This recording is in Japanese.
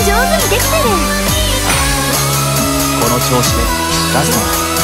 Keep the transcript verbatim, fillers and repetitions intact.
上手にできてる。 この調子でラストは